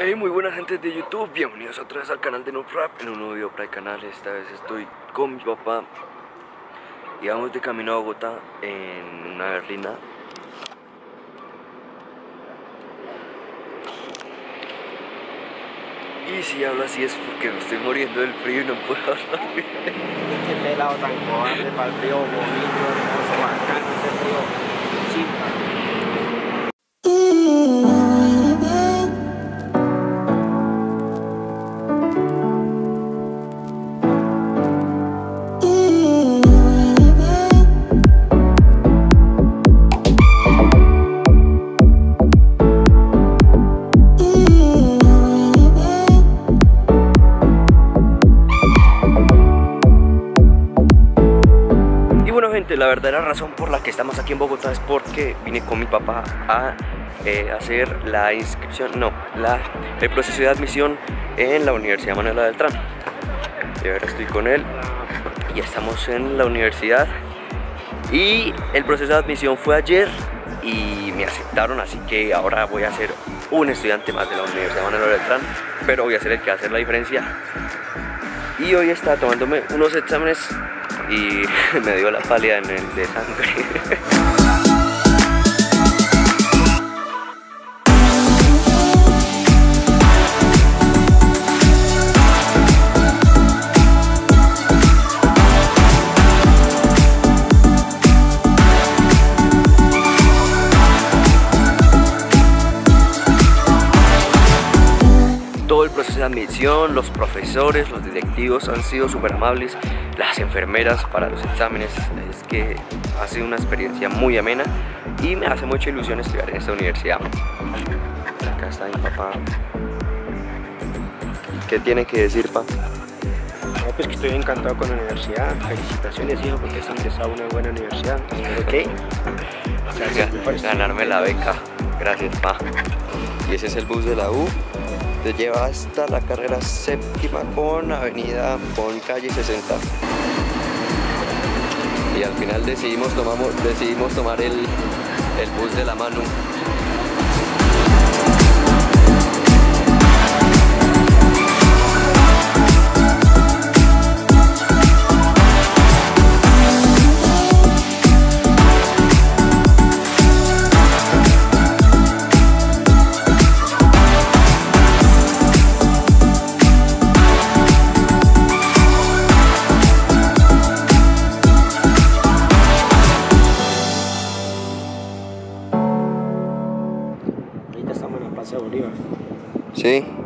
Hey, muy buenas gente de YouTube, bienvenidos otra vez al canal de NoobRap en un nuevo video para el canal. Esta vez estoy con mi papá y vamos de camino a Bogotá en una berlina. Y si hablo así es porque me estoy muriendo del frío y no puedo dormir. Este pelado tan cobarde para el frío, bonito, hermoso, bacano, este frío chimba. La verdadera razón por la que estamos aquí en Bogotá es porque vine con mi papá a hacer la inscripción, el proceso de admisión en la Universidad Manuel Beltrán. Y ahora estoy con él y estamos en la universidad y el proceso de admisión fue ayer y me aceptaron, así que ahora voy a ser un estudiante más de la Universidad Manuel Beltrán, pero voy a ser el que va a hacer la diferencia. Y hoy está tomándome unos exámenes y me dio la pálida en el de sangre. Todo el proceso de admisión, los profesores, los directivos han sido súper amables, las enfermeras para los exámenes, es que ha sido una experiencia muy amena y me hace mucha ilusión estudiar en esta universidad. Acá está mi papá. ¿Qué tiene que decir, pa? No, pues que estoy encantado con la universidad. Felicitaciones, hijo, porque has ingresado a una buena universidad. Ok. Ganarme la beca. Gracias, pa. Y ese es el bus de la U. Te lleva hasta la carrera séptima con calle 60. Y al final decidimos tomar el bus de la Manu. Ahorita estamos en la Plaza de Bolívar. Sí.